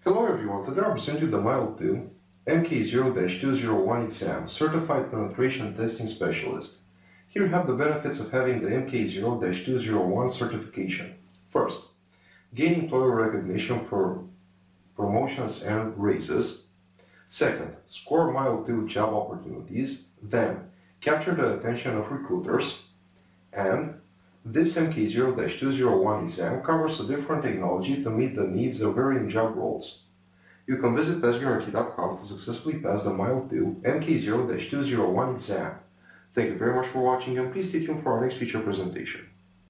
Hello everyone, today I present you the MILE2 MK0-201 exam, Certified Penetration Testing Specialist. Here you have the benefits of having the MK0-201 certification. First, gain employer recognition for promotions and raises. Second, score MILE2 job opportunities. Then, capture the attention of recruiters. And this MK0-201 exam covers a different technology to meet the needs of varying job roles. You can visit PassGuarantee.com to successfully pass the MILE2 MK0-201 exam. Thank you very much for watching and please stay tuned for our next feature presentation.